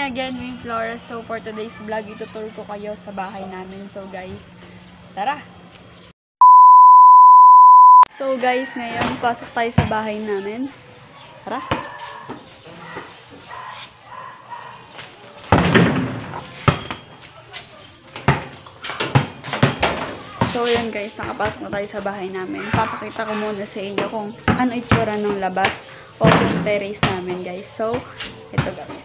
again, Win Flores. So for today's vlog, itutur ko kayo sa bahay namin. So guys, tara! So guys, ngayon pasok tayo sa bahay namin. Tara! So yun guys, nakapasok na tayo sa bahay namin. Papakita ko muna sa inyo kung ano itsura ng labas o yung terrace namin guys. So, ito guys.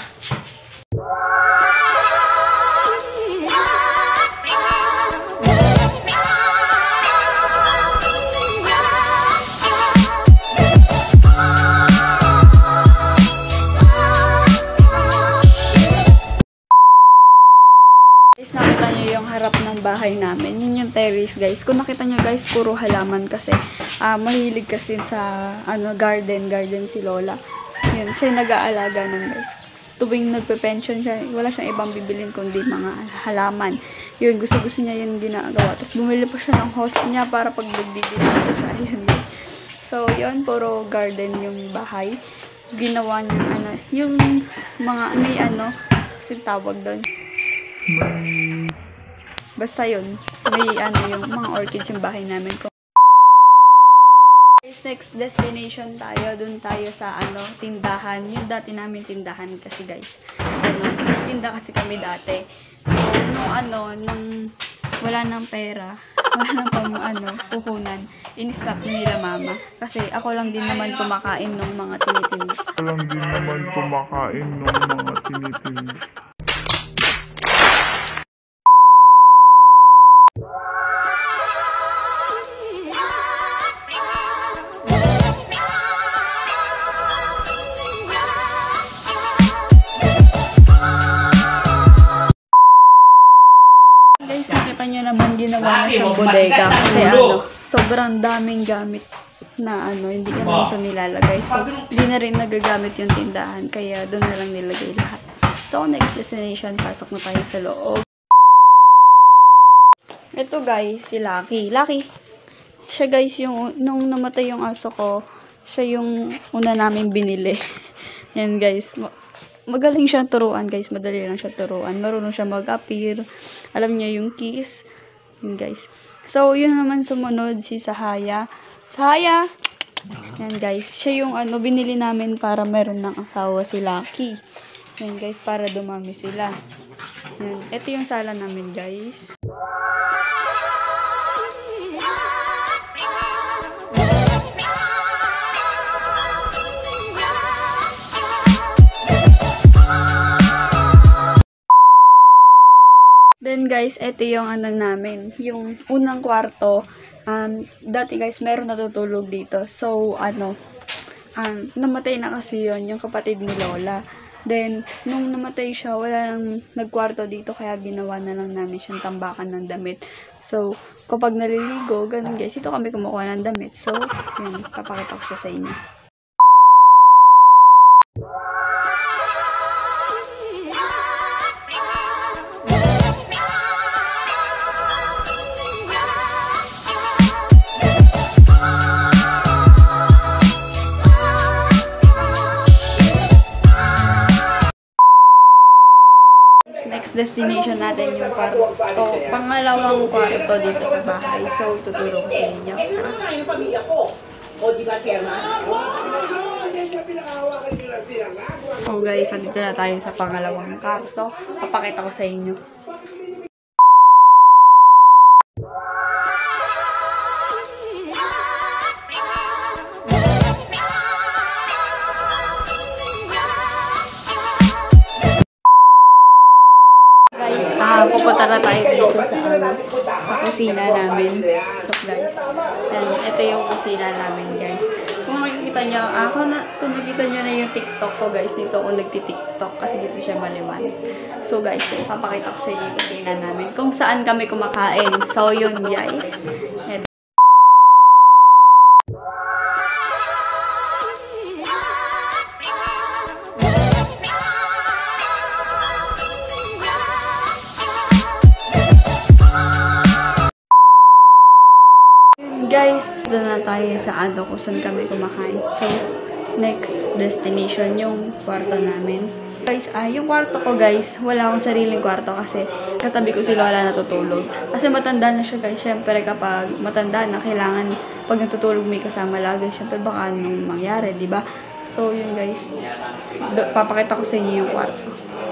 Nakita nyo yung harap ng bahay namin. Yun yung terrace guys. Kung nakita nyo guys, puro halaman kasi mahilig kasi sa garden si Lola. Yun, siya yung nag-aalaga nun guys. Tuwing nagpe-pension siya, wala siyang ibang bibilin kundi mga halaman. Yun, gusto niya yun ginagawa. Tapos bumili pa siya ng host niya para pag nagbibili siya. Yun guys. So yun, puro garden yung bahay. Ginawa niya yung mga may kasi tawag doon. Basta yun, may yung mga orchids yung bahay namin. Next destination tayo, dun tayo sa tindahan. Yung dati namin tindahan kasi guys. Tinda kasi kami dati. So, nung wala nang pera, wala nang puhunan, in-stop nila mama. Kasi ako lang din naman kumakain ng mga tinitindi. Guys, nakita nyo naman ginawa na siyang bodega kasi sobrang daming gamit na hindi naman sa nilalagay. So, hindi na rin nagagamit yung tindahan kaya doon na lang nilagay lahat. So, next destination, pasok na tayo sa loob. Ito guys, si Lucky. Lucky, siya guys, nung namatay yung aso ko, siya yung una namin binili. Yan guys, magaling siyang turuan guys, madali lang siya turuan. Marunong siya mag-appear, alam niya yung keys. Yun guys. So, yun naman sumunod si Sahaya. Sahaya! Yan guys, siya yung binili namin para meron ng asawa si Lucky. Yan guys, para dumami sila. Yan. Ito yung sala namin guys. Then guys, ito yung namin, yung unang kwarto. Dati guys, meron natutulog dito. So, namatay na kasi yung kapatid ni Lola. Then, nung namatay siya, wala nang nagkwarto dito, kaya ginawa na lang namin siyang tambakan ng damit. So, kapag naliligo, ganun guys, ito kami kumukuha ng damit. So, yun, papakita ko siya sa inyo. Next destination natin yung kwarto. Pangalawang kwarto dito sa bahay. So, tuturo ko sa inyo. So guys, andito na tayo sa pangalawang kwarto. Papakita ko sa inyo. Pupunta na tayo dito sa kusina namin. So guys, ito yung kusina namin guys. Kung nakikita nyo, kung nakikita nyo na yung TikTok ko guys, dito ako nagti-TikTok kasi dito siya maliwanag. So guys, ipapakita ko sa inyo yung kusina namin kung saan kami kumakain. So yun guys. Guys, doon na tayo sa kung saan kami kumakain. So, next destination yung kwarto namin. Guys, yung kwarto ko guys, wala akong sariling kwarto kasi katabi ko si Lola natutulog. Kasi matanda na siya guys, syempre kapag matanda na, kailangan pag natutulog may kasama lagi. Syempre baka anong mangyari, di ba? So yun guys, papakita ko sa inyo yung kwarto.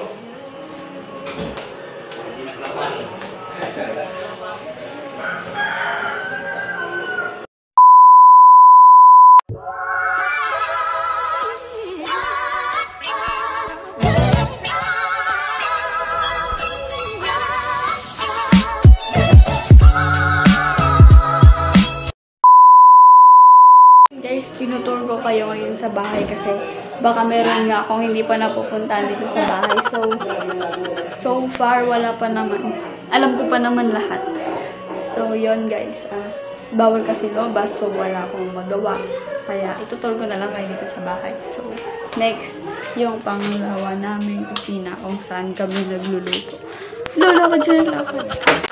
Guys, tinutour ko kayo ngayon sa bahay kasi baka meron nga akong hindi pa napupuntahan dito sa bahay. So far, wala pa naman. Alam ko pa naman lahat. So, yon guys. Bawal kasi lobas, so wala akong magawa. Kaya, itutour ko na lang kayo dito sa bahay. So, next, yung panglawa namin kusina kung saan kami nagluluto. Lola ka dyan, lakad.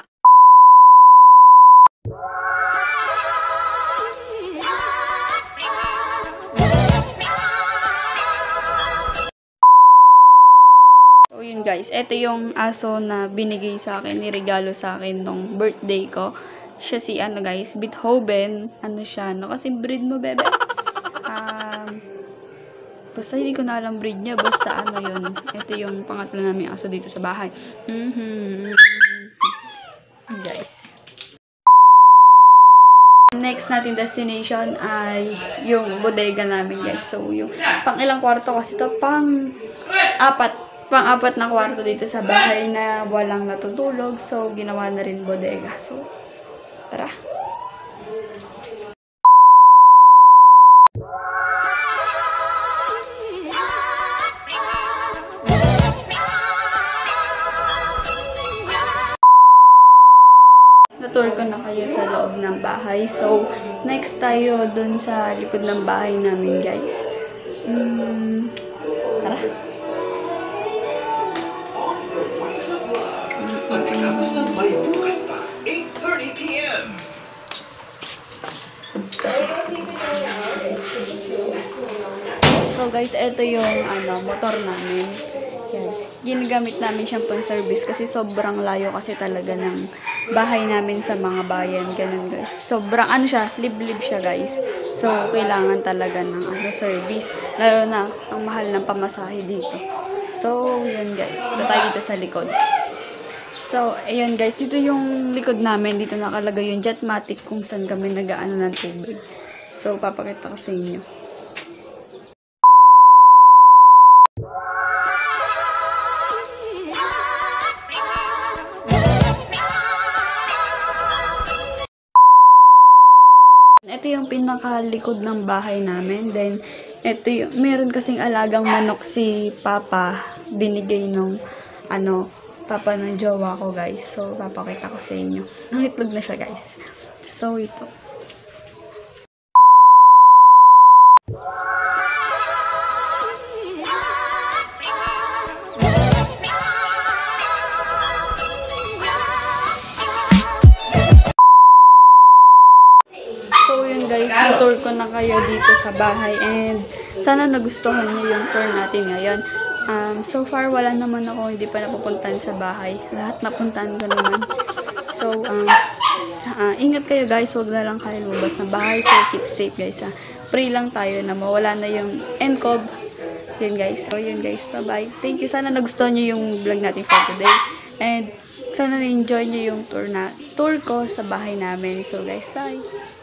So, yun guys. Ito yung aso na binigay sa akin, niregalo sa akin nung birthday ko. Siya si, guys, Beethoven. Ano siya, kasi breed mo, bebe? Basta hindi ko na alam breed niya. Basta yun. Ito yung pangatlo namin aso dito sa bahay. Guys. Next natin destination ay yung bodega namin, guys. So, yung pang ilang kwarto kasi ito? Pang-apat na kwarto dito sa bahay na walang natutulog. So, ginawa na rin bodega. So, tara. Na-tour ko na kayo sa loob ng bahay. So, next tayo dun sa likod ng bahay namin, guys. Tara. May bukas pa, 8:30 p.m. So guys, ito yung motor namin. Yan. Ginagamit namin siyang pang-service kasi sobrang layo kasi talaga ng bahay namin sa mga bayan. Ganun guys. Sobrang siya, liblib siya guys. So, kailangan talaga ng service. Lalo na, ang mahal ng pamasahe dito. So, yun guys. Ito tayo dito sa likod. So, ayun guys, dito yung likod namin. Dito nakalagay yung Jetmatic kung saan kami nag-aano ng tubig. So, papakita ko sa inyo. Ito yung pinakalikod ng bahay namin. Then, ito yung, meron kasing alagang manok si Papa. Binigay nung, Papa ng jowa ko, guys. So, papakita ko sa inyo. Nangitlog na siya, guys. So, ito. So, yun guys, tour ko na kayo dito sa bahay and sana nagustuhan niyo yung tour natin ngayon. So far, wala naman ako hindi pa napupuntahan sa bahay. Lahat napuntahan ko naman. So, ingat kayo guys, huwag na lang kayo lumabas ng bahay. So, keep safe guys. Pray lang tayo na mawala na yung NCOV. Yun guys. So, yun guys. Bye-bye. Thank you. Sana nagustuhan niyo yung vlog natin for today. And sana na-enjoy niyo yung tour ko sa bahay namin. So, guys, bye!